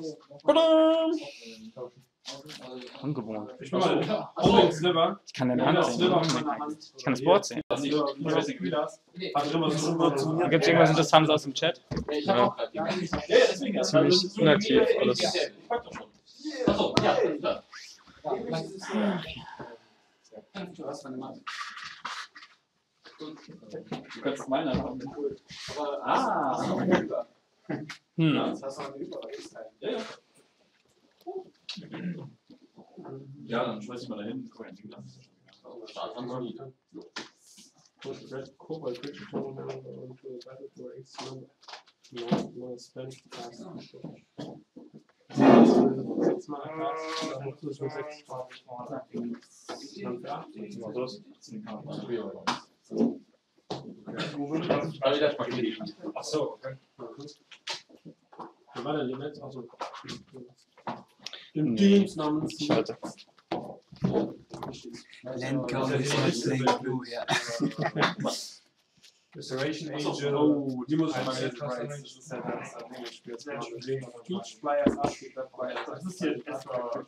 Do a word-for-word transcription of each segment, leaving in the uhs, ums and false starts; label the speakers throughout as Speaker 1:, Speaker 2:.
Speaker 1: Ungewohnt.
Speaker 2: Ich bin mal Holding Sliver.
Speaker 1: Ich kann deine Hand sehen. Ich kann das Board sehen. Da gibt es irgendwas Interessantes aus dem Chat? Ja. Ziemlich inaktiv alles.
Speaker 3: Achso, ja, klar. Du kannst meine einfach mit. Ah!
Speaker 1: Hm.
Speaker 3: Das hast du eine Überreichsteil. Ja, ja. Ja, dann schmeiß ich mal dahin.
Speaker 2: Achso, okay. Wie war der Limit? Also, im Teams namens.
Speaker 1: Schade.
Speaker 2: Restoration Angel. Oh, die muss ich mal jetzt Peach Flyers abgeht. Das ist hier erstmal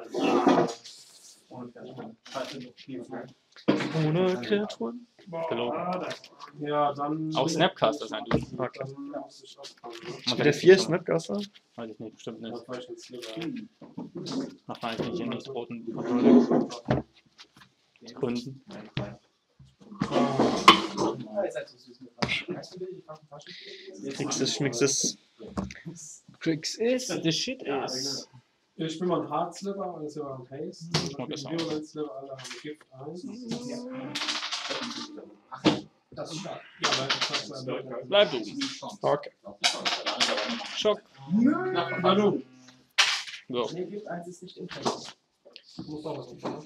Speaker 1: Ohne Kreaturen? Gelogen.
Speaker 2: Ja, dann.
Speaker 1: Auch Snapcaster sein, du.
Speaker 2: Okay.
Speaker 1: Spielt
Speaker 4: der vier Snapcaster?
Speaker 1: Weiß ich nicht, bestimmt nicht.
Speaker 2: Hm.
Speaker 1: Wahrscheinlich nicht in das roten Control Gründen.
Speaker 4: Krixis, Schmixis.
Speaker 1: Krix is the shit is.
Speaker 2: Ich spiele mal einen Hard Sliver, alles über einen Haste. Ich
Speaker 1: mag das auch.
Speaker 2: Violent Sliver, alle haben Gift eins. Das ist stark. Ja, weil das ist
Speaker 1: Bleib du.
Speaker 4: Okay.
Speaker 1: Schock.
Speaker 2: Na du.
Speaker 1: So.
Speaker 5: Nee, Gift eins ist nicht im Text.
Speaker 2: Muss doch was machen.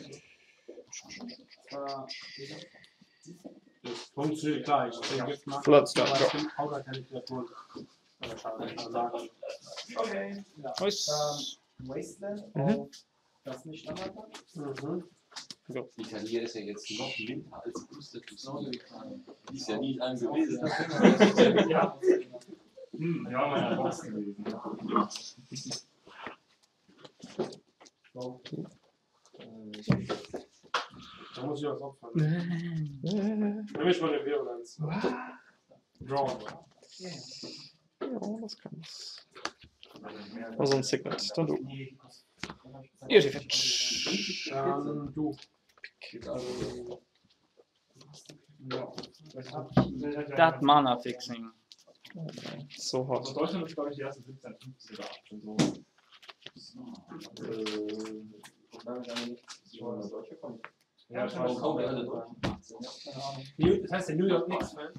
Speaker 2: Das funktioniert gleich. Den Gift macht.
Speaker 4: Flood Start,
Speaker 2: Aber
Speaker 4: go.
Speaker 2: es gibt auch gar keine Kreaturen. Oder schade, kann man sagen.
Speaker 5: Okay. Ja.
Speaker 1: Was?
Speaker 5: Ähm, Wasteland
Speaker 4: Mhm.
Speaker 5: auf das nicht Standardland.
Speaker 2: Mhm.
Speaker 3: Die Talier ist ja jetzt noch linker als Boosted to Snow. Die ist ja nie lang gewesen.
Speaker 5: Ja.
Speaker 6: Hm, ja, meine Box gewesen.
Speaker 2: So. Da muss ich was opfern. Nimm ich mal den Violence. Draw.
Speaker 4: Ja, das kann es. Also ein Signet, dann du.
Speaker 1: Ihr die Fetch.
Speaker 2: Dann du.
Speaker 1: Dat Mana Fixing.
Speaker 4: So
Speaker 6: Also
Speaker 4: hot.
Speaker 6: Deutschland ist, glaube ich, die erste siebzehn, fünfzehn oder achtzehn. So. Ja, ich weiß auch.
Speaker 2: New- Das heißt der New York Knicks Fan.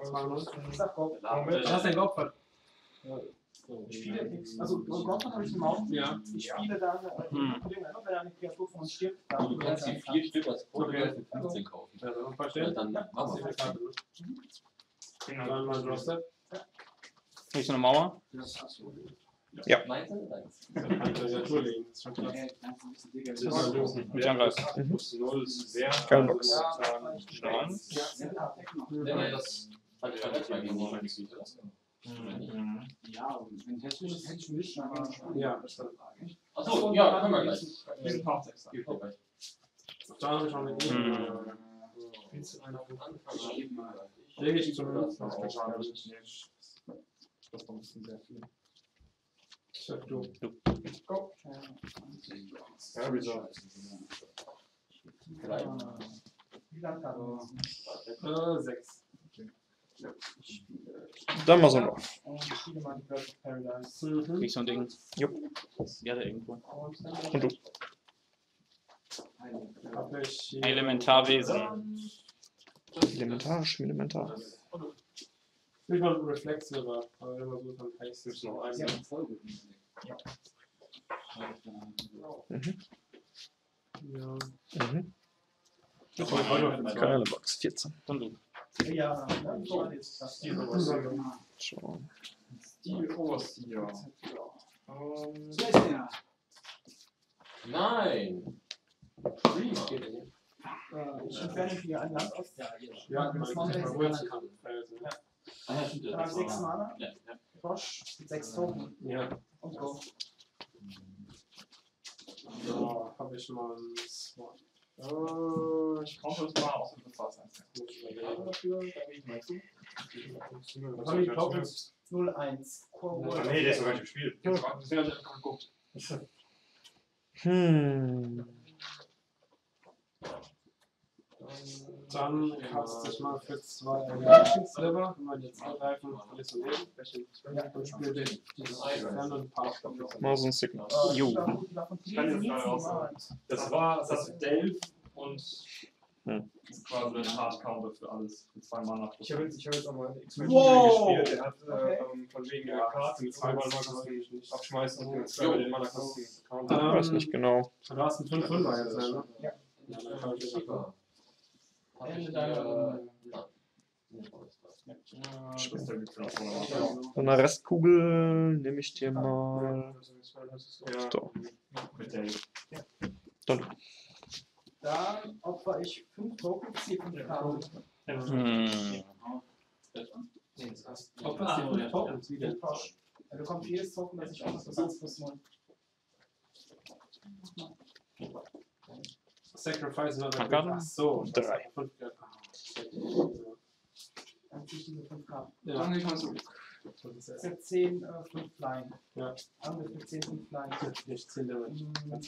Speaker 2: Was hast du denn geopfert?
Speaker 5: Ich spiele nichts. Also, Gotham habe ich im Augen.
Speaker 2: Ja.
Speaker 5: Ich spiele dann, äh,
Speaker 2: Hm.
Speaker 5: wenn eine Kreatur von uns stirbt, dann
Speaker 3: Du kannst die vier Stück als Protokoll für fünfzehn kaufen.
Speaker 2: Also,
Speaker 3: Ja,
Speaker 2: verstehen?
Speaker 3: dann machen wir das.
Speaker 2: Dann mal Drosset.
Speaker 1: Hier ist so eine Mauer.
Speaker 4: Ja.
Speaker 3: Meins oder deins?
Speaker 2: Tastatur legen. Das ist schon krass.
Speaker 1: Mit Angriff.
Speaker 4: Geilbox.
Speaker 3: Nee, nee, das hatte ich schon mal gegen die.
Speaker 5: Ja, wenn technisch ist hätte ich nicht, aber
Speaker 2: Ja.
Speaker 3: Achso, ja, können wir gleich.
Speaker 6: Diesen Farbtext.
Speaker 3: Geht vorbei.
Speaker 2: Da habe ich schon eine
Speaker 1: Hm.
Speaker 2: Lege ich zum
Speaker 6: Das war ein bisschen sehr viel.
Speaker 2: Sag du.
Speaker 5: Go.
Speaker 6: Ja, wieso?
Speaker 5: Wie lange kann
Speaker 2: Äh, sechs.
Speaker 4: Dann mal so noch.
Speaker 5: ich spiele mal die Birds of Paradise.
Speaker 2: Mhm.
Speaker 1: Krieg so ein Ding.
Speaker 4: Jupp.
Speaker 1: Ja, da irgendwo.
Speaker 4: Und du.
Speaker 2: Hab ich hier.
Speaker 1: Elementarwesen.
Speaker 4: Elementarisch, elementar.
Speaker 2: Ich mal einen Reflex Silver, aber immer so dann Haste ist noch ein.
Speaker 5: Ja.
Speaker 4: Mhm.
Speaker 2: Ja.
Speaker 4: Mhm.
Speaker 2: Ja.
Speaker 4: Geile Box. vierzehn.
Speaker 1: Dann du.
Speaker 5: Ja, ne? So, jetzt das hier.
Speaker 4: So.
Speaker 6: Die Overseer. Ähm,
Speaker 5: So ist der.
Speaker 3: Nein! Prima.
Speaker 5: Äh, Ich entferne hier ein Land aus.
Speaker 2: Ja,
Speaker 5: das
Speaker 2: das
Speaker 5: machen wir
Speaker 2: kann
Speaker 5: jetzt.
Speaker 2: man
Speaker 3: Ah ja, stimmt.
Speaker 5: Dann habe ich sechs Mana.
Speaker 3: Ja, ja.
Speaker 5: Roche, sechs Token
Speaker 2: Ja.
Speaker 5: und Go.
Speaker 2: ich mal ein Swan.
Speaker 6: Äh, ich kaufe das mal aus dem Bezahlsein.
Speaker 2: Muss ich überlegen.
Speaker 5: Dafür, da gehe ich mal zu.
Speaker 2: Was haben die Tokens?
Speaker 5: null eins. Core
Speaker 6: Ah, nee, der ist sogar nicht gespielt.
Speaker 3: Deswegen habe ich einfach geguckt.
Speaker 4: Hm.
Speaker 2: Dann caste ich mal für zwei Reaction Sliver, wenn wir jetzt angreifen, alles so leben. Und spiele den dieses fernen Part.
Speaker 4: Mal so ein Signal.
Speaker 1: Jo.
Speaker 6: Ich kann jetzt mal raus. Das war das Delph und
Speaker 4: Hm.
Speaker 6: das ist quasi der Hard-Counter für alles. Für zwei Mana.
Speaker 7: Ich habe jetzt, ich hab jetzt auch mal einen X-Men
Speaker 5: Wow.
Speaker 7: gespielt, der hat äh,
Speaker 5: Okay.
Speaker 7: ähm, von wegen der
Speaker 2: Ja,
Speaker 7: Karte mit zwei Mal Kosten abschmeißen und zwei den Mana Kosten
Speaker 4: Ich weiß nicht genau.
Speaker 2: Du hast einen fünf fünfer jetzt, ne?
Speaker 5: Ja.
Speaker 2: Ja, dann kann ich das machen.
Speaker 5: Ende deiner
Speaker 6: Das ist der Glück.
Speaker 4: Von der Restkugel nehme ich dir mal.
Speaker 7: Ja.
Speaker 4: So.
Speaker 6: Mit Delph.
Speaker 5: Dann opfer ich fünf Tokens, ziehe fünf Karten.
Speaker 1: Hm.
Speaker 2: Ob das die fünf Tokens wieder?
Speaker 5: Er bekommt jedes Token, das ich opfer, plus eins plus null.
Speaker 2: Sacrifice another
Speaker 1: Acht Karten?
Speaker 2: Ach so.
Speaker 4: Drei.
Speaker 2: Fünf Karten.
Speaker 5: Dann ziehe ich diese fünf Karten.
Speaker 2: Ja.
Speaker 3: Dann gehe ich mal so.
Speaker 5: Das ist jetzt zehn, äh, fünf Line.
Speaker 2: Ja.
Speaker 5: Angriff mit zehn, fünf Line.
Speaker 2: Nicht zehn Damage.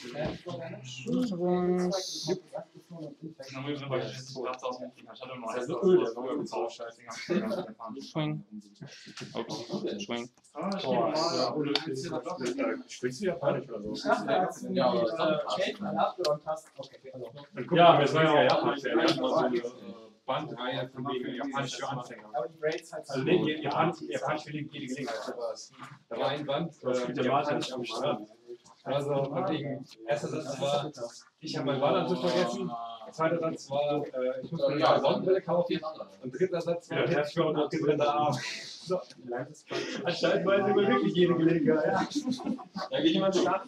Speaker 6: Dann müssen wir bei den Platz aus dem Ich hatte mal
Speaker 2: Das ist
Speaker 6: eins
Speaker 2: so öde,
Speaker 6: aus-
Speaker 2: warum
Speaker 6: aus- aus- Scheiße.
Speaker 1: Swing. Okay. Swing.
Speaker 6: Ah, ich
Speaker 2: Oh,
Speaker 6: gebe
Speaker 2: ja,
Speaker 6: mal.
Speaker 2: ohne
Speaker 7: Sprichst du Japanisch oder so?
Speaker 5: Ich dachte, als du die
Speaker 3: Ja, aber das kann
Speaker 5: äh,
Speaker 3: passen.
Speaker 5: Chain mal abgeräumt hast. Okay, also.
Speaker 2: Ja, wir waren ja auch
Speaker 7: Japanisch. Der hat mal so eine
Speaker 3: Ja.
Speaker 7: Bandreihe von wegen Japanisch für Anfänger.
Speaker 5: Aber die Raids halt
Speaker 7: Also nee, Japanisch Japanisch für jede Gelegenheit. Da war ein Band, äh, Japanisch am Strand. Also von wegen, erster Satz war, ich habe meinen Badeanzug vergessen. Zweiter Satz war, äh, ich muss mir eine Sonnenbrille kaufen. Und dritter Satz war,
Speaker 2: Ja,
Speaker 7: herzlich willkommen auf dem dritten Abend. So, anscheinend war es immer wirklich jede Gelegenheit. Ja.
Speaker 3: Da geht jemand stark.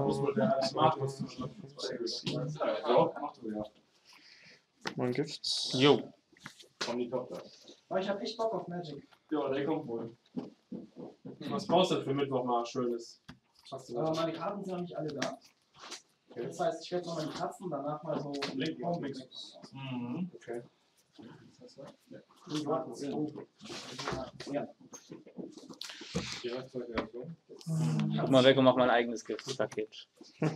Speaker 4: Mein Gift.
Speaker 1: Jo.
Speaker 7: Von die Tochter.
Speaker 5: Aber ich hab echt Bock auf Magic.
Speaker 2: Ja, der kommt wohl. Was brauchst du denn für Mittwoch mal Schönes? Hast du
Speaker 5: Aber
Speaker 2: was?
Speaker 5: meine Karten sind noch nicht alle da. Das heißt, ich werde nochmal die Katzen danach mal so
Speaker 2: Link
Speaker 5: Home
Speaker 2: Mix.
Speaker 6: Mhm.
Speaker 2: Okay.
Speaker 5: Ja.
Speaker 1: Guck mal weg und mach mein eigenes Gift-Paket.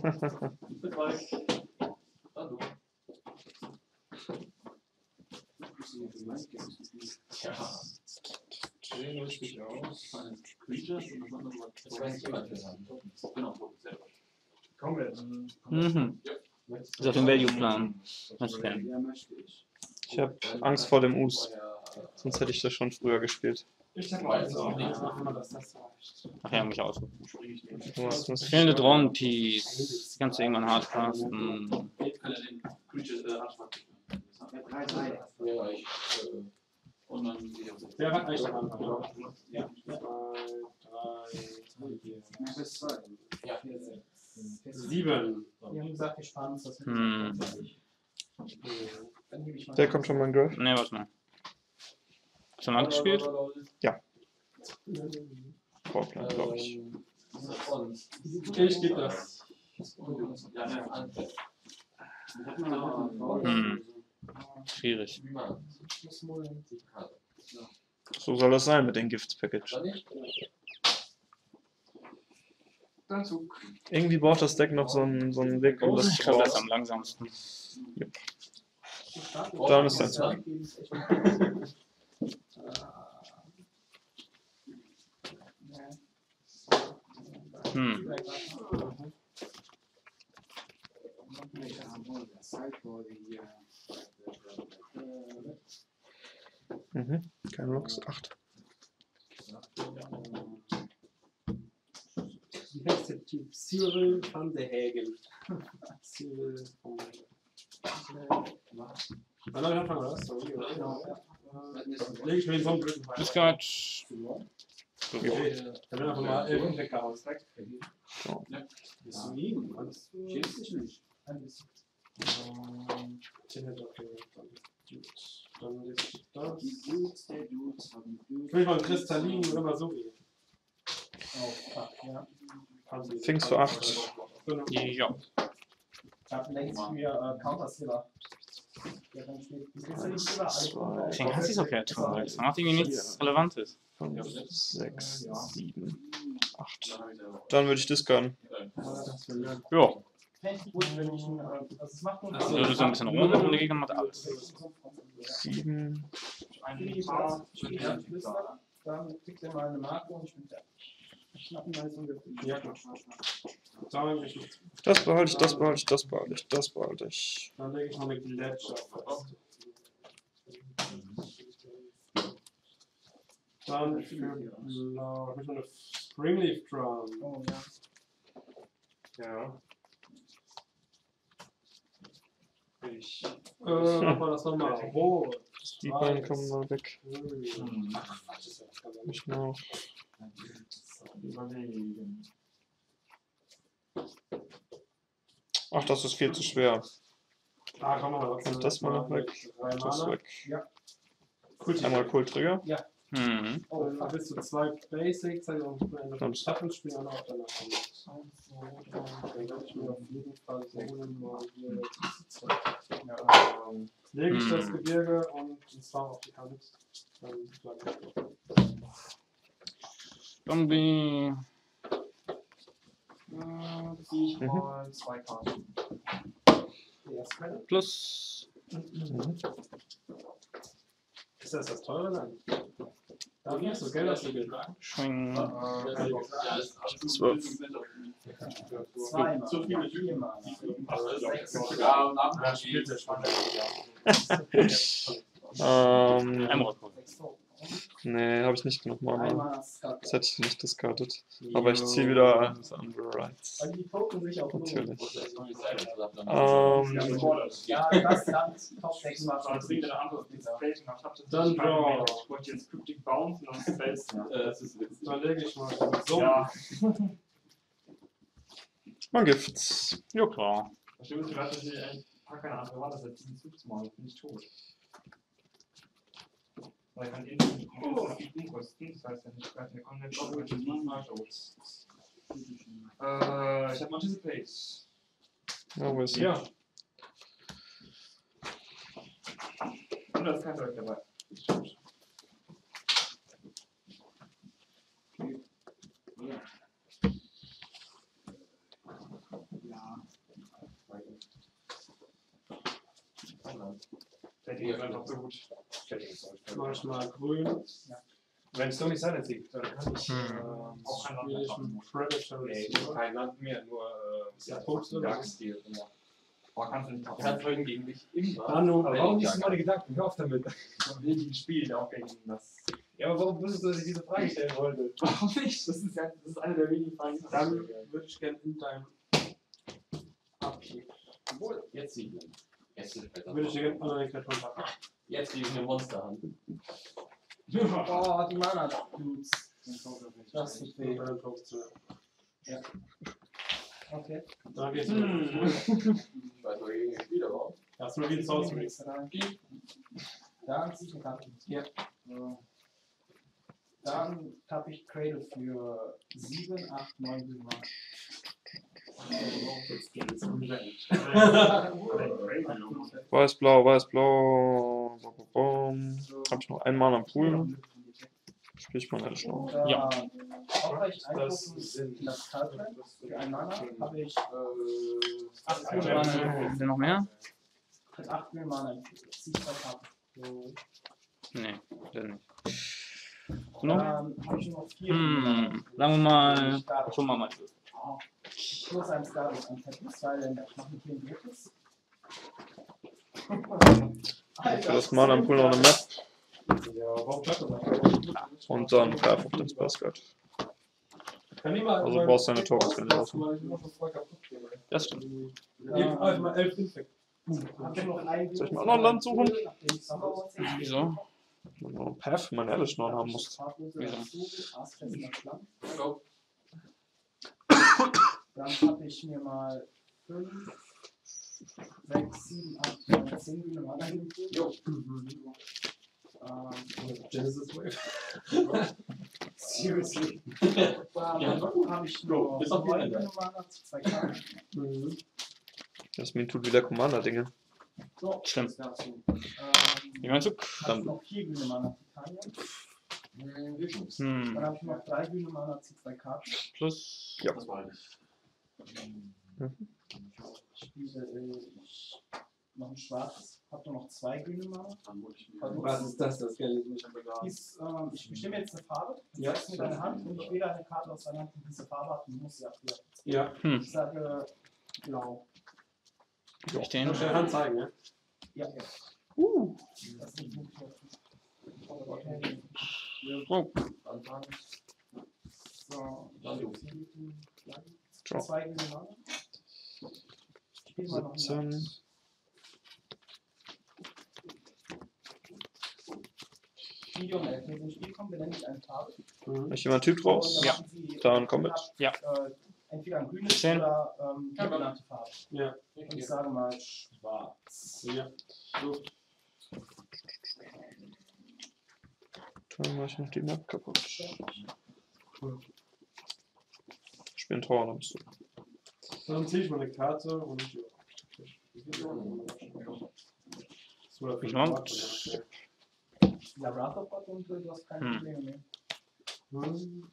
Speaker 3: Ja.
Speaker 7: Sehen richtig aus.
Speaker 3: Creatures und das andere war. Das weiß ich immer. Genau, selber.
Speaker 7: Komm jetzt.
Speaker 1: Mhm. Ist auf dem Value-Plan. Was denn?
Speaker 3: Ja, möchte ich.
Speaker 4: Ich habe Angst vor dem Us. Sonst hätte ich das schon früher gespielt.
Speaker 7: Ich sag mal,
Speaker 3: Weiß auch nicht.
Speaker 1: Ach ja, mich aus.
Speaker 4: Du hast was-
Speaker 1: Fehlende Drawn-Piece. Kannst du irgendwann hart casten.
Speaker 3: Jetzt kann er den Creatures äh, Artefakt.
Speaker 5: drei, drei.
Speaker 3: Ja, ich. äh, Und dann gehe ich auf den.
Speaker 2: Der hat eigentlich am Anfang.
Speaker 5: Ja.
Speaker 2: Zwei, drei, vier,
Speaker 3: Ja.
Speaker 2: sieben.
Speaker 5: Die haben gesagt, wir sparen uns das.
Speaker 1: Hm.
Speaker 5: Dann gebe ich mal.
Speaker 4: Der kommt schon mal in Grave.
Speaker 1: Ne, warte mal. Hast du mal gespielt?
Speaker 4: Vorplan, glaube ich.
Speaker 3: Ähm,
Speaker 2: Ich gebe das.
Speaker 3: Ja, ne, Anfang.
Speaker 1: Hm. Schwierig.
Speaker 3: Wie man
Speaker 5: Ich muss mullen.
Speaker 3: die Karte.
Speaker 4: So soll das sein mit den Gifts-Package.
Speaker 3: Dann nicht? Dann Zug.
Speaker 4: Irgendwie braucht das Deck noch so einen, so einen Weg, um das
Speaker 1: Ich
Speaker 4: zu
Speaker 1: glaube, das ist
Speaker 4: bauen.
Speaker 1: am langsamsten.
Speaker 4: Dann ist das
Speaker 5: Ja.
Speaker 1: Hm.
Speaker 4: Mhm. Kein Lux. acht.
Speaker 2: Wie heißt der Typ? Cyril van der Hagen. Cyril van der Hagen. Wann soll ich anfangen, oder was? Sorry, oder? Äh, Lege ich mir den Sonnenblüten rein.
Speaker 1: Discard.
Speaker 2: Okay. Dann wird einfach mal irgendein weggehauen.
Speaker 4: So.
Speaker 2: Bist du ihn? Meinst du?
Speaker 3: Schämst dich nicht.
Speaker 5: Ein bisschen.
Speaker 2: Ähm, den hätte ich auch gewählt. Dann gut. Dann ist das.
Speaker 3: Die Dudes, der Dudes haben Dudes.
Speaker 2: Ich will mal einen Kristallin oder mal so gehen.
Speaker 5: Oh, fuck, ja.
Speaker 4: Fingst du acht.
Speaker 2: Genau.
Speaker 1: Ja.
Speaker 5: habe längst für äh, Counter-Silver. Ja, dann steht, das ist ja nicht Silber, alles
Speaker 4: Zwei.
Speaker 1: Deswegen hasse ich so gerne Turm, weil das macht irgendwie nichts Relevantes.
Speaker 4: fünf, sechs, sieben, acht. Dann würde ich discarden.
Speaker 1: Ja,
Speaker 5: Echt gut, wenn ich ein, äh, also es macht nur
Speaker 1: also du so ein bisschen rum und der Gegner macht alles.
Speaker 4: sieben.
Speaker 5: Dann kriegt er mal eine Marke und ich bin fertig. Ich schnapp ihn mal so ungefähr.
Speaker 2: Ja, gut. Sagen wir nicht.
Speaker 4: Das behalte ich, das behalte ich, das behalte ich, das behalte ich.
Speaker 2: Dann lege ich noch eine Gletscher fest. Dann für blau. Ich möchte noch eine Springleaf Drum.
Speaker 5: Oh ja.
Speaker 7: Ja. Ich.
Speaker 2: Äh, aber das nochmal. Rot.
Speaker 4: Die beiden kommen mal weg.
Speaker 2: Grün.
Speaker 4: Ich noch.
Speaker 6: Überlegen.
Speaker 4: Ach, das ist viel zu schwer.
Speaker 2: Ah, komm mal.
Speaker 4: Und das mal noch weg.
Speaker 2: Drei
Speaker 4: Das
Speaker 2: Mana.
Speaker 4: weg.
Speaker 2: Cool.
Speaker 4: Einmal Cool Trigger.
Speaker 1: Mhm.
Speaker 5: Oh,
Speaker 2: Dann
Speaker 5: fuck.
Speaker 2: bist du zwei Basics, also eine
Speaker 4: Dann-
Speaker 2: Staffelspiel auch noch auf deiner Hand. Dann werde ich mir auf jeden Fall so mal hier
Speaker 5: Ja,
Speaker 2: lege ich das
Speaker 1: Hm.
Speaker 2: Gebirge und den Star auf die Hand. Dann bleibe ich.
Speaker 1: Zombie.
Speaker 5: äh, ziehe ich
Speaker 4: Mhm.
Speaker 5: mal zwei Karten.
Speaker 2: Erst
Speaker 1: Plus.
Speaker 4: Mhm.
Speaker 2: ist das das teure dann? Da hast du Geld, hast du Geld.
Speaker 1: Schwing.
Speaker 4: Zwölf.
Speaker 5: Zweimal.
Speaker 3: Zu viele
Speaker 5: Viermal.
Speaker 3: Ja, und ab.
Speaker 2: Ja, spielt der schon.
Speaker 4: Ähm,
Speaker 1: Emerald.
Speaker 5: Sechs Token.
Speaker 4: nee, habe ich nicht genug Mana.
Speaker 5: Einmal Skat.
Speaker 4: Das hätte ich nicht discardet. Aber ich ziehe wieder das andere Rights.
Speaker 5: Weil die Token sich auch
Speaker 4: Natürlich.
Speaker 3: Ähm,
Speaker 4: Ähm,
Speaker 5: Ja, das dann Top sechs Mal
Speaker 6: Also das bringt eine andere Display.
Speaker 2: Dann draw.
Speaker 6: Ich wollte jetzt Cryptic Bounce und dann Spells.
Speaker 3: Das ist witzig.
Speaker 2: Dann lege ich mal so.
Speaker 6: Ja,
Speaker 4: man gibt's.
Speaker 1: Ja, klar.
Speaker 6: das Schlimme ist, dass ich ein paar keine andere war, das jetzt fünfzehn Mal, bin ich tot. Weil ich kann instant umkosten, das heißt, wenn ich gerade eine Content brauche, wenn ich nicht mal tot. Äh, ich habe Anticipate.
Speaker 4: Ja, wo ist sie?
Speaker 6: Ja. Und da ist kein Zeug dabei. Setting ist einfach so gut. Setting ist so
Speaker 2: Mach ich mal grün.
Speaker 7: Wenn Stony Silence liegt, dann kann ich.
Speaker 1: Hm.
Speaker 7: Ähm,
Speaker 6: Auch kein
Speaker 2: Spiele ich
Speaker 6: Land.
Speaker 2: einen Predator.
Speaker 7: nee, kein Land mehr, nur. Äh,
Speaker 2: Ja, Fuchs oder?
Speaker 7: Darkstil. Ja.
Speaker 6: Aber kannst du nicht
Speaker 3: Er hat vorhin gegen mich immer.
Speaker 2: Dann nur.
Speaker 7: Aber warum liest du meine Gedanken? Hör auf damit.
Speaker 6: will die gespielt, auch gegen das.
Speaker 7: Ja, aber warum wusstest du, dass ich diese Frage stellen wollte?
Speaker 6: Warum nicht? Das ist ja das ist eine der wenigen Fragen. die
Speaker 2: Dann
Speaker 6: ich stelle.
Speaker 2: würde ich gerne in deinem Abschied.
Speaker 3: Obwohl, jetzt sieht man. Jetzt ist es
Speaker 2: Würde ich
Speaker 3: besser.
Speaker 2: dir gerne andere Kreaturen packen.
Speaker 3: Jetzt liegt eine Monsterhand.
Speaker 5: Oh, die Mana Dudes. Das ist
Speaker 2: Und
Speaker 5: weh.
Speaker 2: dann drauf zu.
Speaker 5: Okay.
Speaker 2: Dann geht's
Speaker 6: Hm.
Speaker 3: Ich weiß, wo ich gespielt habe.
Speaker 2: Das ist nur wie ein Sorcery.
Speaker 5: Dann ziehe ich eine Karte.
Speaker 2: Ja.
Speaker 5: So. Dann tappe ich Cradle für sieben, acht, neun, sieben Mana.
Speaker 2: Jetzt geht's um Revenge.
Speaker 4: Weiß, blau, weiß, blau. Bum, bum, bum. Hab ich noch ein Mana am Pool? Spiel ich mal ehrlich noch.
Speaker 1: Ja.
Speaker 5: Aufrecht
Speaker 7: Das
Speaker 5: eingucken
Speaker 7: sind.
Speaker 5: in das Karte. Für ein Mana habe ich
Speaker 3: Äh,
Speaker 5: acht
Speaker 6: Ein
Speaker 5: Mana.
Speaker 6: Mana.
Speaker 1: Sind noch mehr?
Speaker 5: Mit acht Mana. Ziehe ich zwei Karten.
Speaker 1: Nee, dann nicht.
Speaker 5: Dann
Speaker 1: No?
Speaker 5: habe ich nur noch vier.
Speaker 1: Hm, sagen wir mal. Schon mal mal.
Speaker 5: Plus ein Star und ein Teppich, weil ich mache hier ein drittes.
Speaker 4: Für das Mana am Pool noch eine Map.
Speaker 2: Ja, warum klappt das nicht?
Speaker 4: Und dann Greif auf den Spaceguard.
Speaker 2: Kann ich mal.
Speaker 4: Also du brauchst deine Tokens, wenn du
Speaker 2: das
Speaker 4: laufen.
Speaker 2: mal immer schon voll kaputt gehen.
Speaker 1: Das stimmt.
Speaker 2: Ja, einfach mal elf Infekt.
Speaker 5: Hab ich noch ein
Speaker 4: Soll ich mal noch ein Land suchen?
Speaker 1: Wieso?
Speaker 4: Wenn du noch einen Path für meinen Elish noch haben musst.
Speaker 3: go.
Speaker 5: Dann habe ich mir mal fünf, sechs, sieben, acht, neun, zehn grüne Mana hingefügt.
Speaker 3: Jo.
Speaker 5: Ähm,
Speaker 2: Genesis Wave.
Speaker 5: seriously.
Speaker 3: Ja.
Speaker 5: Dann habe ich
Speaker 3: Go.
Speaker 5: noch
Speaker 3: Bis auf die
Speaker 5: neun
Speaker 3: Ende.
Speaker 5: grüne Mana zu zwei Karten.
Speaker 2: Mhm.
Speaker 4: Jasmin tut wieder Commander-Dinge.
Speaker 5: So,
Speaker 1: Stimmt.
Speaker 5: das dazu. Ähm,
Speaker 1: Wie meinst du?
Speaker 5: hast
Speaker 4: Dann-
Speaker 5: noch vier grüne Mana Titanium.
Speaker 3: Hm, wir tun's.
Speaker 1: Hm.
Speaker 5: Dann habe ich noch drei grüne Mana, zieh zwei Karten.
Speaker 1: Plus.
Speaker 4: Ja.
Speaker 3: Das war ich.
Speaker 5: Spiele ich noch ein schwarzes. Hab nur noch zwei grüne Mana.
Speaker 3: Dann hol ich mir.
Speaker 2: Was ist das? Das kenne ich nicht.
Speaker 5: Dies, ähm, ich bestimme jetzt eine Farbe.
Speaker 2: Ja.
Speaker 5: Ja. Mit deiner Hand und ich wähle eine Karte aus deiner Hand, die diese Farbe hat. Und du musst sie abwehren.
Speaker 2: Ja.
Speaker 1: Hm.
Speaker 5: Ich sage blau.
Speaker 1: Ich den.
Speaker 2: Kannst du deine Hand zeigen, ja?
Speaker 5: Ja, ja.
Speaker 1: Uh.
Speaker 5: Das ist nicht wirklich.
Speaker 1: Oh.
Speaker 3: Anfangen.
Speaker 5: So,
Speaker 3: Dann du.
Speaker 4: Draw.
Speaker 5: zwei grüne Mana. Spiel mal noch eine.
Speaker 4: siebzehn.
Speaker 5: Medium, wenn sie ins Spiel kommt, benenne ich eine Farbe.
Speaker 2: Mhm.
Speaker 4: Möchte jemand Typ draus?
Speaker 5: Und
Speaker 1: Ja.
Speaker 5: machen sie,
Speaker 4: Dann komm mit.
Speaker 1: Ja.
Speaker 5: Äh, entweder ein grünes
Speaker 1: Zehn.
Speaker 5: oder ähm, die genannte Farbe.
Speaker 2: Ja.
Speaker 5: Und ich sage mal schwarz.
Speaker 2: Ja. So.
Speaker 4: Dann mache ich noch die Map kaputt. Spiel einen Tor, dann bist du.
Speaker 2: Dann ziehe ich mal eine Karte und ja. So, da
Speaker 1: Ich mach-
Speaker 5: Ja, Wrath of God und du hast keine
Speaker 1: Hm.
Speaker 5: Probleme mehr.
Speaker 2: Hm.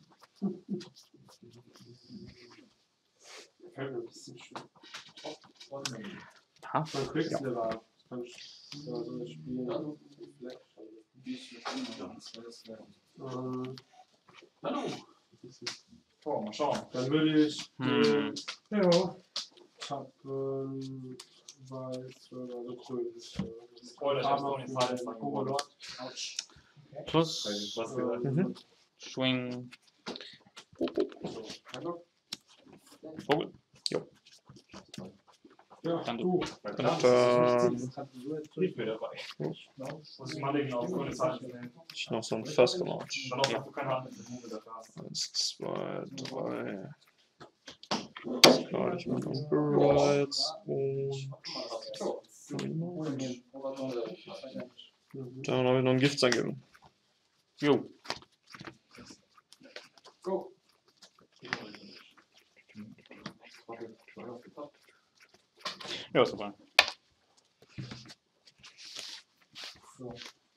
Speaker 2: Fällt mir ein bisschen schwer.
Speaker 1: Ha?
Speaker 2: Man Quicksilver. Kann ich ja, so spielen. Ähm,
Speaker 3: Hallo.
Speaker 6: Oh, mal schauen.
Speaker 2: Dann würde ich
Speaker 1: Hm.
Speaker 2: ja. Tappen, weiß oder so grün.
Speaker 6: Spoiler, ich hab's auch nicht falsch sagen.
Speaker 2: Overlord.
Speaker 1: Plus.
Speaker 6: Was gesagt?
Speaker 4: Mhm.
Speaker 1: Swing.
Speaker 2: Hallo?
Speaker 1: Vogel.
Speaker 2: Ja,
Speaker 1: Dann
Speaker 2: du.
Speaker 6: Bei
Speaker 4: Und
Speaker 6: Tanz
Speaker 4: dann
Speaker 6: ist nicht mehr dabei. Muss ich mal legen auf ohne Zeichen nehmen.
Speaker 4: ich noch so ein First Launch.
Speaker 6: Dann auch, dass du keine Ahnung, wie du dafür hast.
Speaker 4: Eins, zwei, drei. Jetzt gerade ich mal noch Brights und dann habe ich noch ein Gift angeben.
Speaker 1: Jo.
Speaker 3: Go.
Speaker 1: Ja, super.
Speaker 5: So.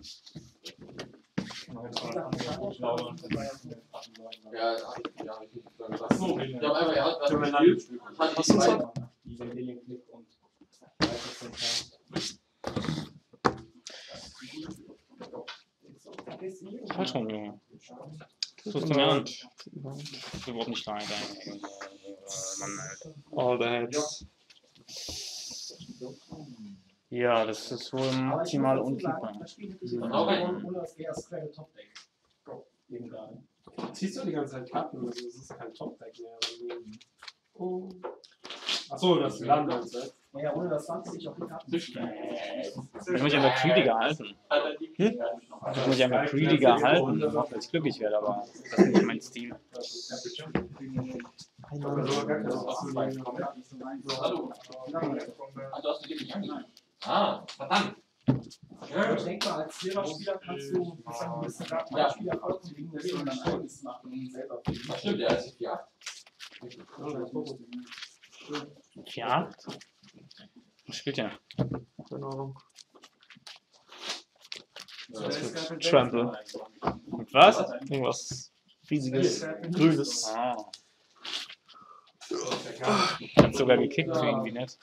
Speaker 3: Ja, ja, ja, ich nicht sagen.
Speaker 6: Ach so,
Speaker 3: Ich habe einfach, er hat
Speaker 2: Können wir
Speaker 3: gerade gespielt. Hat
Speaker 4: Was ist das?
Speaker 5: Diese Alien-Klick und
Speaker 1: Falsch rum, Junge. Tust du mir an. Überhaupt nicht leid, ey. Äh, Mann, Alter.
Speaker 4: All the heads.
Speaker 1: Ja, das ist wohl maximal unklickbar.
Speaker 5: Das Spiel hätte ich jetzt
Speaker 3: Okay.
Speaker 5: ohne ohne das eher Scrabble Top Deck. Eben gerade.
Speaker 2: Ziehst du die ganze Zeit Karten? Also, das ist kein Top-Deck mehr. Oh. Achso, das Land meinst du?
Speaker 5: Ja, ohne das Land ziehe ich auch die Karten.
Speaker 1: Ich muss ich einfach greediger halten. Ich muss ich einfach greediger halten, auch wenn ich glücklich werde, aber das ist nicht mein Stil.
Speaker 3: Hallo. Ach, du hast mich nicht angenommen. Ah, verdammt.
Speaker 5: Ich denke mal, als Vierer-Spieler kannst du ich sag mal, ein bisschen Karten
Speaker 3: Ja.
Speaker 5: Spieler auslegen, dass du dann eigenes machen und selber
Speaker 3: Das stimmt, der ist vier acht.
Speaker 1: Ja? Was spielt der?
Speaker 4: Keine Ahnung.
Speaker 3: Äh,
Speaker 4: Trample.
Speaker 1: Und was?
Speaker 4: Irgendwas riesiges, grünes.
Speaker 1: Ah. Ich hab sogar gekickt, irgendwie nett.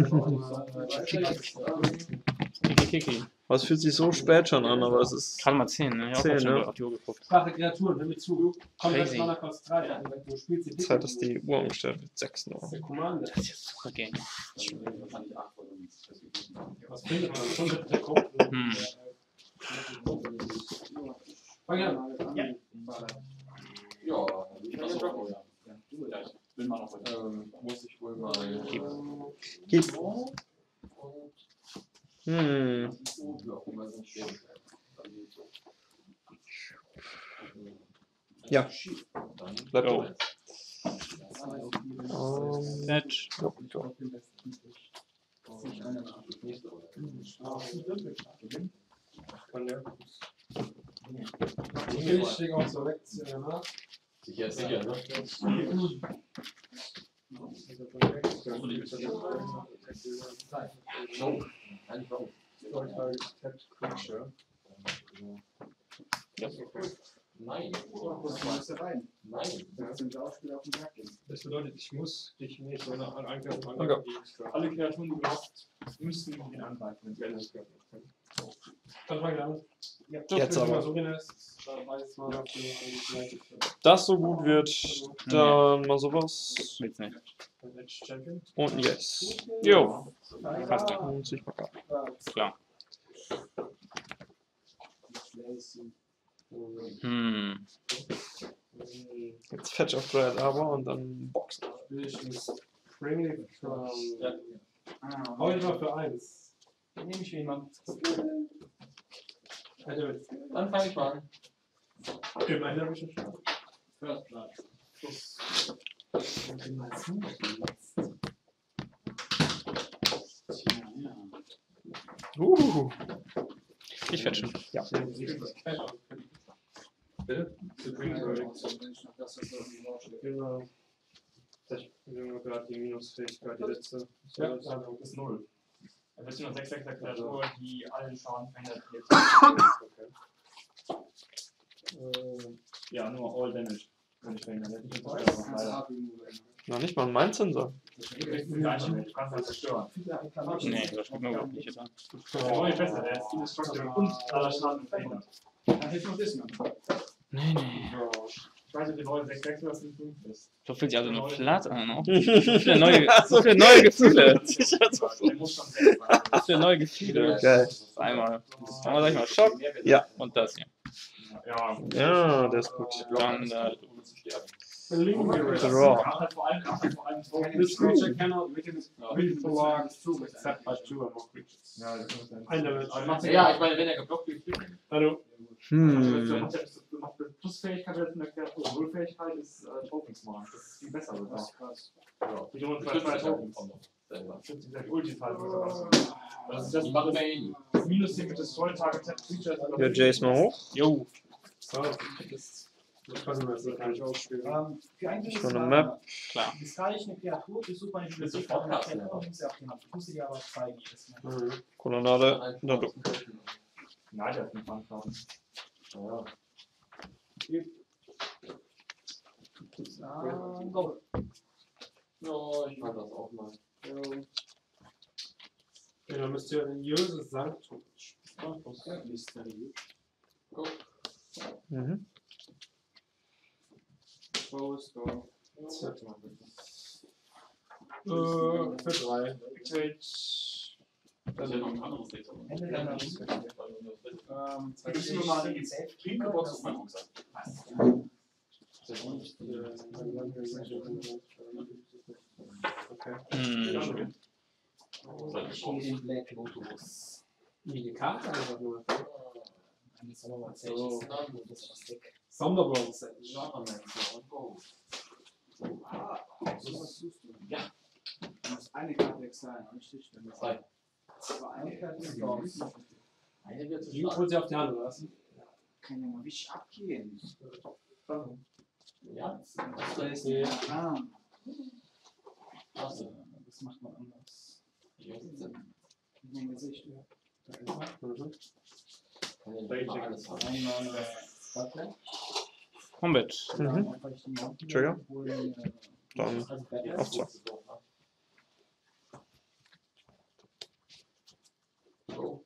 Speaker 1: Kiki Kiki.
Speaker 4: Was fühlt sich so spät schon an, aber es ist.
Speaker 1: Gerade mal zehn, ne? Ich hab auch
Speaker 4: zehn,
Speaker 1: grad schon
Speaker 4: ne?
Speaker 1: auf die Uhr geguckt.
Speaker 2: Sprache Kreaturen, hör mir zu. Kommt
Speaker 1: Crazy.
Speaker 2: das kostet drei. Du spielst die
Speaker 4: Zeit, dass die Uhr umgestellt wird. sechs
Speaker 2: Das ist
Speaker 4: noch.
Speaker 2: der Commander.
Speaker 1: Das ist jetzt super Game.
Speaker 2: Was findet man schon mit der Gruppe?
Speaker 1: Hm.
Speaker 2: Fang an.
Speaker 5: Ja.
Speaker 3: Ja, ich kann ja joggen.
Speaker 6: Will man noch was?
Speaker 3: Ähm, muss ich wohl mal.
Speaker 4: Gib.
Speaker 3: Und
Speaker 4: Hm.
Speaker 3: wie auch immer sind stehen.
Speaker 4: Ja.
Speaker 3: Dann
Speaker 4: Bleib
Speaker 1: Jo.
Speaker 4: oben. Ähm,
Speaker 1: Nett.
Speaker 4: ja, ja.
Speaker 3: nächste Runde.
Speaker 2: Okay, ich lege auch so weg. Ja,
Speaker 3: Sicher, sicher, ne? No, eigentlich auch. Nein. Nein.
Speaker 7: Das bedeutet, ich muss dich nicht, sondern an Angriff an
Speaker 4: Okay.
Speaker 6: Alle Kreaturen, die du hast, müssen ihn angreifen, wenn sie alles können.
Speaker 2: Dann fange ich an.
Speaker 5: Ja.
Speaker 4: Jetzt aber.
Speaker 2: So ist, dann weiß man, ob du vielleicht
Speaker 4: Das so gut wird, dann mal sowas.
Speaker 1: Will's nicht.
Speaker 2: Champion.
Speaker 4: Und ein Yes. Jo.
Speaker 1: Passt ja.
Speaker 4: Und sich mal ab.
Speaker 1: Klar. Hm.
Speaker 4: Jetzt Fetch auf Dread aber und dann Boxen.
Speaker 2: Springleaf from.
Speaker 5: Ah,
Speaker 2: Hau ich mal für eins.
Speaker 5: dann nehme ich für jemanden.
Speaker 2: Alter, mit.
Speaker 3: Dann fange ich mal an.
Speaker 2: Immerhin habe ich schon Start.
Speaker 3: First Blood.
Speaker 5: Ich bin mal zugesetzt.
Speaker 4: Uh.
Speaker 1: Ich werde schon.
Speaker 4: Ja.
Speaker 7: Bitte?
Speaker 2: Genau.
Speaker 7: Ich bin gerade die Minusfähigkeit, die letzte.
Speaker 2: Ja,
Speaker 6: Das ist null. Dann bist du noch sechs sechs Kreatur, die allen Schaden verhindert.
Speaker 2: Äh,
Speaker 6: Ja, nur All Damage. Kann ich verhindern. Das ist leider.
Speaker 4: Na, nicht mal ein Mind-Sensor.
Speaker 6: Du kannst das zerstören.
Speaker 1: Nee, das stimmt mir nicht jetzt an.
Speaker 6: Der neue besser, der ist Indestructible und aller Schaden verhindert.
Speaker 5: Dann hilft noch das, Mann.
Speaker 1: Nee, nee.
Speaker 6: Ich weiß nicht, die neue sechs sechs oder fünf ist.
Speaker 1: So fühlt sich also nur platt an, ne? So viele neue, so viele neue Gefühle.
Speaker 6: Der muss schon sechs sein.
Speaker 1: So viele neue Gefühle.
Speaker 4: Geil.
Speaker 1: Einmal. Einmal sag ich mal Schock.
Speaker 4: Ja.
Speaker 1: Und das hier.
Speaker 6: Ja,
Speaker 4: Ja, der ist gut.
Speaker 1: Dann, äh,
Speaker 4: Draw.
Speaker 6: halt vor allem, vor allem
Speaker 2: This creature cannot win for except by two or more creatures.
Speaker 6: Ja, das ist ein
Speaker 2: Ein Level.
Speaker 3: Ja, ich meine, wenn er geblockt wird,
Speaker 2: Hallo.
Speaker 4: Hm.
Speaker 6: Du machst Plusfähigkeit als eine Kreatur. Nullfähigkeit ist äh, Tokens machen. Das ist viel besser sogar. Ja, ich hole zwei, zwei Tokens.
Speaker 3: selber.
Speaker 6: Das ist der Ulti-Fall oder sowas. Das ist das
Speaker 3: Macht Main.
Speaker 6: Minus hier mit Destroy Target Creature.
Speaker 4: Ja, Jace mal hoch.
Speaker 1: jo.
Speaker 2: So, das das können wir jetzt noch gar nicht ausspielen.
Speaker 5: Ähm, für ein
Speaker 4: Schon eine Map.
Speaker 1: Klar.
Speaker 5: Das kann ich eine Kreatur, die super nicht
Speaker 3: Das ist
Speaker 5: besiegt, aber
Speaker 3: Podcast,
Speaker 5: ich
Speaker 3: ja.
Speaker 5: habe sie auf die Hand. Ich muss sie dir aber zeigen jedes Mal.
Speaker 2: Mhm.
Speaker 4: Kolonnade. Na du.
Speaker 6: Nein, der hat einen Pfannkarten.
Speaker 3: Ja.
Speaker 5: Ah, go.
Speaker 3: Ja, ich fand das auch mal.
Speaker 2: Ja, dann müsst ihr ein Jöses Sanctum.
Speaker 3: Go.
Speaker 4: Mhm.
Speaker 2: Äh, für drei.
Speaker 6: Activate.
Speaker 3: Das ist ja noch ein anderes Ding.
Speaker 5: Ende deiner Runde. Ähm,
Speaker 6: Ich muss nur mal die Linke-Box auf meinen Rucksack.
Speaker 2: Okay.
Speaker 1: Hm.
Speaker 5: ich gehe den Black Lotus.
Speaker 2: Wie die Karte einfach nur.
Speaker 5: Eine Sommerwald-Set.
Speaker 3: So.
Speaker 5: Das ist was dick.
Speaker 2: Sonderbronze.
Speaker 5: Ah, so was suchst du.
Speaker 3: Ja.
Speaker 5: Du musst eine Karte wechseln, richtig? Wenn das
Speaker 3: Zwei.
Speaker 5: aber eine Karte ist raus.
Speaker 3: Eine wird zu
Speaker 2: Die
Speaker 3: stark.
Speaker 2: holt sie auf die Hand, oder was?
Speaker 5: Kann ja mal richtig abgehen.
Speaker 3: Ja.
Speaker 5: Das ist der Arm.
Speaker 3: Achso.
Speaker 5: Das macht man anders.
Speaker 3: Ja.
Speaker 5: Mit meinem Gesicht. Ja.
Speaker 2: Mhm.
Speaker 3: Kann ja nicht mal alles haben.
Speaker 5: Einmal äh, Butler.
Speaker 1: Combat.
Speaker 5: Dann
Speaker 4: Mhm.
Speaker 5: einfach die Mountain
Speaker 4: Trigger.
Speaker 5: holen, äh,
Speaker 4: Dann
Speaker 5: also Battle.
Speaker 4: auf zwei.
Speaker 3: So.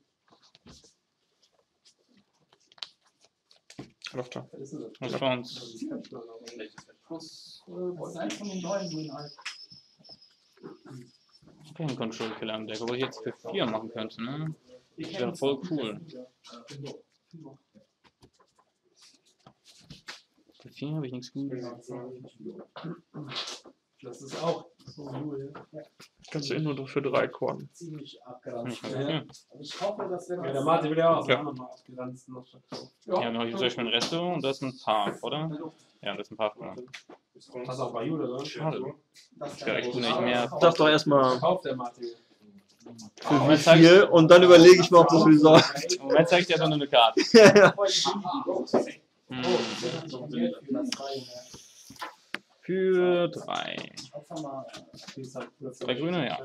Speaker 4: Läuft da.
Speaker 2: Was ist denn
Speaker 1: Was für uns?
Speaker 5: Plus, äh, was ist eins von den neuen Green halt.
Speaker 1: Kein Control Killer am Deck, obwohl ich jetzt für vier machen könnte, ne? Das wäre voll cool. Für vier habe ich nichts Gutes.
Speaker 2: Das ist auch so cool.
Speaker 4: Kannst du eh nur für drei Korn.
Speaker 5: Ziemlich
Speaker 1: Hm,
Speaker 5: abgeranzt.
Speaker 1: ich
Speaker 2: Ja.
Speaker 1: ja.
Speaker 5: Aber ich hoffe, dass wenn
Speaker 2: Ja, der Martin will ja auch
Speaker 4: Ja.
Speaker 2: ja. nochmal abgeranzt noch verkaufen.
Speaker 1: Ja, dann habe ich zum Beispiel ein Resto und da ist ein Park, oder? Ja, das ist ein Park. Ja.
Speaker 2: Hast du auch bei Jude, oder?
Speaker 1: Schade.
Speaker 5: das
Speaker 1: wäre echt nicht mehr-
Speaker 4: Sag doch erstmal
Speaker 2: Kauft der Martin.
Speaker 4: für wie viel und dann überlege ich mal, ob das viel sagt.
Speaker 1: Im Moment zeigt er einfach nur eine Karte.
Speaker 4: Ja.
Speaker 1: Hm.
Speaker 4: Für
Speaker 1: Für drei.
Speaker 5: Opfer mal.
Speaker 1: Zwei Grüne, ja.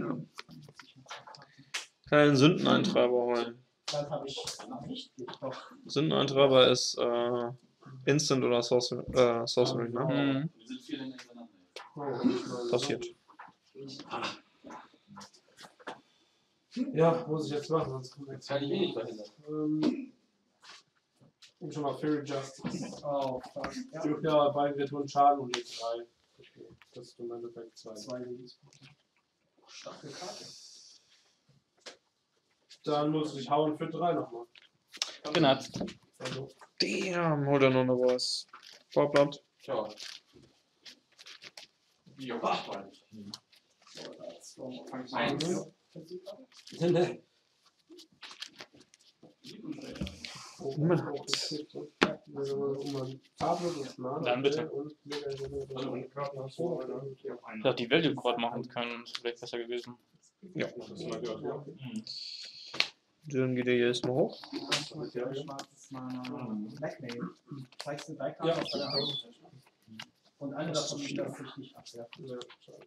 Speaker 4: Keinen Sündeneintreiber holen.
Speaker 5: Dann habe ich nicht. Doch.
Speaker 4: Sündeneintreiber ist äh, Instant oder Sorcery, äh, Sorcery ne?
Speaker 1: Mhm.
Speaker 3: Wir sind vier hintereinander.
Speaker 4: Passiert.
Speaker 2: Ja, muss ich jetzt machen, sonst kommt
Speaker 3: Das
Speaker 2: jetzt.
Speaker 3: kann ich eh nicht verhindern.
Speaker 2: Ähm, und schon mal Fairy Justice.
Speaker 5: Oh, fuck. Ja.
Speaker 2: Ja, ja beide wir tun Schaden und jetzt drei. Okay. Das ist im Endeffekt zwei.
Speaker 5: Zwei Lebenspunkte. Starke Karte.
Speaker 2: Dann muss ich hauen für drei nochmal.
Speaker 1: Genutzt.
Speaker 2: Also,
Speaker 4: Damn, holt er noch eine was. Vorblatt.
Speaker 3: Ciao.
Speaker 6: Die auf Achtbein.
Speaker 3: Eins.
Speaker 2: nee.
Speaker 1: Dann bitte. Ich hätte die Value Chord machen können, das wäre vielleicht besser gewesen.
Speaker 4: Ja.
Speaker 1: Hm.
Speaker 4: Dann geht er hier erstmal hoch.
Speaker 5: Schwarzes Mana. Blackmail. Zeigst du drei Karten auf deiner Hand. Und eine davon lässt sich nicht abwerfen.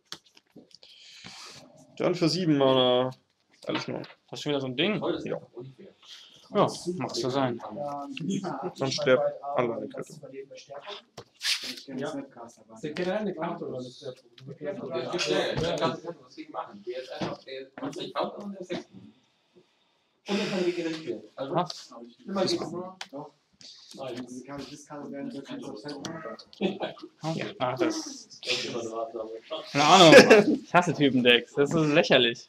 Speaker 4: Dann für sieben Mana. Alles nur.
Speaker 1: Hast du schon wieder so ein Ding?
Speaker 3: Heute ist
Speaker 4: Ja.
Speaker 3: einfach unfair.
Speaker 1: Ja, macht so sein.
Speaker 4: Dann stirbt alle
Speaker 5: Das ist Überleben der Stärkung.
Speaker 6: Ich kenne
Speaker 2: Ja.
Speaker 6: Snapcaster bei.
Speaker 2: Ist der generell eine Karte oder nicht?
Speaker 3: Der gibt der, der kann was gegen machen. Der ist einfach, der kann sich kaufen und der sechs. Und dann kann er regenerieren. Also,
Speaker 1: Was?
Speaker 3: immer geht's nur.
Speaker 6: Nein, diese Karte, diese Karte werden wir kein Prozent runter.
Speaker 1: Ach, das. Keine Ahnung. Ich hasse Typendecks. Das ist lächerlich.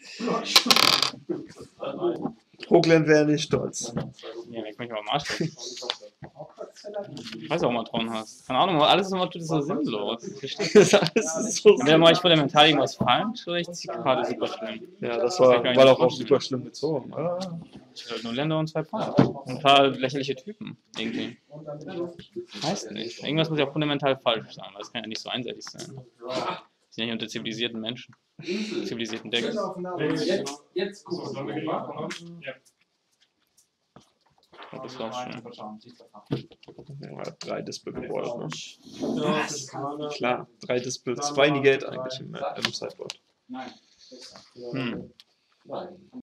Speaker 4: Hochland wäre nicht stolz.
Speaker 1: Ja, ich mich mal am Arsch. Ich weiß auch, mal Trauen hast. Keine Ahnung, aber alles ist immer so sinnlos. Ich verstehe.
Speaker 4: Das ist alles so
Speaker 1: Entweder mache ich fundamental irgendwas falsch oder ich ziehe gerade super schlimm.
Speaker 4: Ja, das war, war doch auch super schlimm gezogen. Ah.
Speaker 1: Ich will halt nur Länder und zwei Punkte. Und ein paar lächerliche Typen. Irgendwie. Weiß nicht. Irgendwas muss ja fundamental falsch sein. Das kann ja nicht so einseitig sein. Wir sind ja hier unter zivilisierten Menschen.
Speaker 3: Insel.
Speaker 1: Zivilisierten Decks.
Speaker 3: Jetzt, jetzt
Speaker 6: So,
Speaker 3: gucken
Speaker 6: sollen wir
Speaker 3: wir
Speaker 6: die
Speaker 3: mal.
Speaker 6: machen? Ja.
Speaker 1: Das war's schon.
Speaker 4: Ja, drei Dispel gewollt, ne?
Speaker 2: Ja, das ist Mana.
Speaker 4: Klar, drei Dispel, zwei Negate eigentlich im, im Sideboard.
Speaker 6: Nein.
Speaker 1: Hm.
Speaker 3: Nein.